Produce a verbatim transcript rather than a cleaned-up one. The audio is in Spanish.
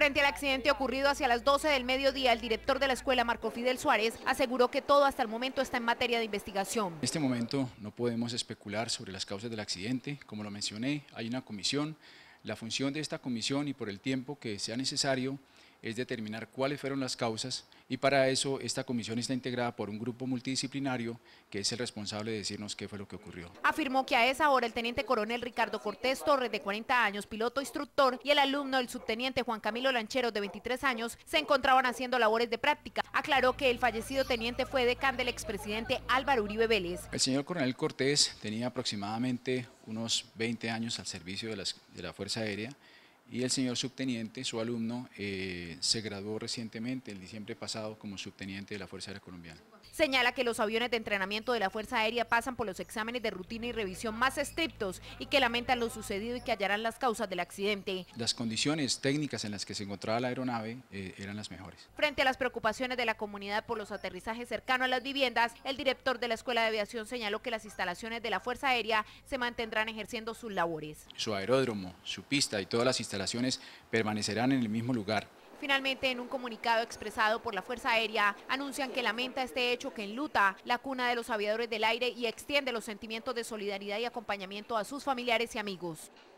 Frente al accidente ocurrido hacia las doce del mediodía, el director de la escuela, Marco Fidel Suárez, aseguró que todo hasta el momento está en materia de investigación. En este momento no podemos especular sobre las causas del accidente. Como lo mencioné, hay una comisión. La función de esta comisión y por el tiempo que sea necesario es determinar cuáles fueron las causas, y para eso esta comisión está integrada por un grupo multidisciplinario que es el responsable de decirnos qué fue lo que ocurrió. Afirmó que a esa hora el teniente coronel Ricardo Cortés Torres, de cuarenta años, piloto instructor, y el alumno, el subteniente Juan Camilo Lancheros, de veintitrés años, se encontraban haciendo labores de práctica. Aclaró que el fallecido teniente fue decán del expresidente Álvaro Uribe Vélez. El señor coronel Cortés tenía aproximadamente unos veinte años al servicio de, las, de la Fuerza Aérea, y el señor subteniente, su alumno, eh, se graduó recientemente, el diciembre pasado, como subteniente de la Fuerza Aérea Colombiana. Señala que los aviones de entrenamiento de la Fuerza Aérea pasan por los exámenes de rutina y revisión más estrictos y que lamentan lo sucedido y que hallarán las causas del accidente. Las condiciones técnicas en las que se encontraba la aeronave eh, eran las mejores. Frente a las preocupaciones de la comunidad por los aterrizajes cercanos a las viviendas, el director de la Escuela de Aviación señaló que las instalaciones de la Fuerza Aérea se mantendrán ejerciendo sus labores. Su aeródromo, su pista y todas las instalaciones permanecerán en el mismo lugar. Finalmente, en un comunicado expresado por la Fuerza Aérea, anuncian que lamenta este hecho que enluta la cuna de los aviadores del aire y extiende los sentimientos de solidaridad y acompañamiento a sus familiares y amigos.